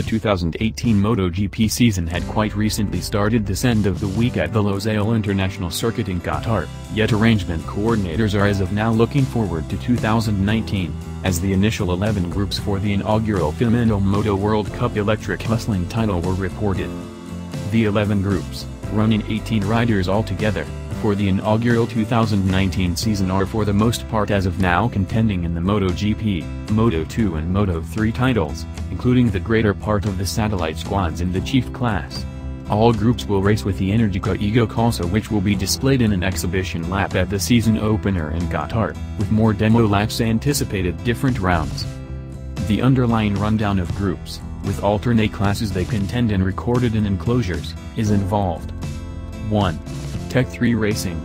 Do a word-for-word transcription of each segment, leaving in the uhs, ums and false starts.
two thousand eighteen MotoGP season had quite recently started this end of the week at the Losail International Circuit in Qatar, yet arrangement coordinators are as of now looking forward to two thousand nineteen, as the initial eleven groups for the inaugural FIMA Moto World Cup Electric Hustling title were reported. The eleven groups, running eighteen riders altogether, for the inaugural two thousand nineteen season are for the most part as of now contending in the MotoGP, Moto two and Moto three titles, including the greater part of the satellite squads in the chief class. All groups will race with the Energica Ego Corsa, which will be displayed in an exhibition lap at the season opener in Qatar, with more demo laps anticipated different rounds. The underlying rundown of groups, with alternate classes they contend in recorded in enclosures, is involved. one. Tech three Racing,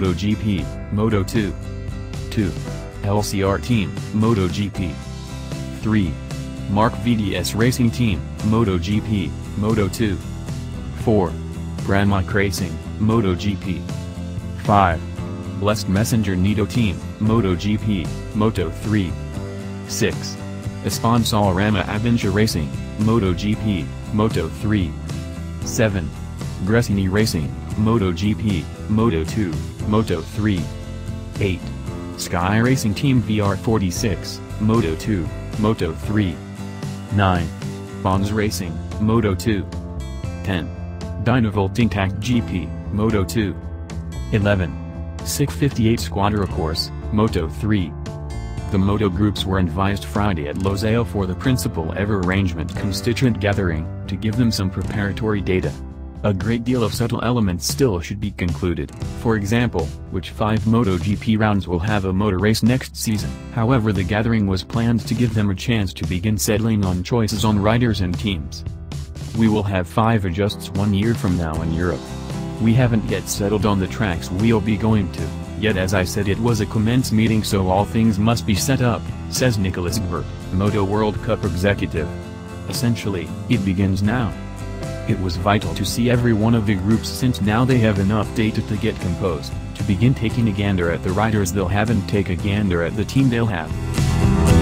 MotoGP, Moto two. two. L C R Team, MotoGP. three. Mark V D S Racing Team, MotoGP, Moto two. four. Pramac Racing, MotoGP. five. Blessed Messenger Nitto Team, MotoGP, Moto three. six. Esponsorama Avinja Racing, MotoGP, Moto three. seven. Gresini Racing, MotoGP, Moto two, Moto three. eight. Sky Racing Team V R forty-six, Moto two, Moto three. nine. Bonds Racing, Moto two. ten. Dynavolt Intact G P, Moto two. eleven. six fifty-eight Squadra Course, Moto three. The Moto groups were advised Friday at Losail for the principal ever arrangement constituent gathering, to give them some preparatory data. A great deal of subtle elements still should be concluded, for example, which five MotoGP rounds will have a motor race next season. However, the gathering was planned to give them a chance to begin settling on choices on riders and teams. We will have five adjusts one year from now in Europe. We haven't yet settled on the tracks we'll be going to, yet as I said it was a commence meeting so all things must be set up, says Nicholas Gbert, Moto World Cup executive. Essentially, it begins now. It was vital to see every one of the groups since now they have enough data to get composed, to begin taking a gander at the riders they'll have and take a gander at the team they'll have.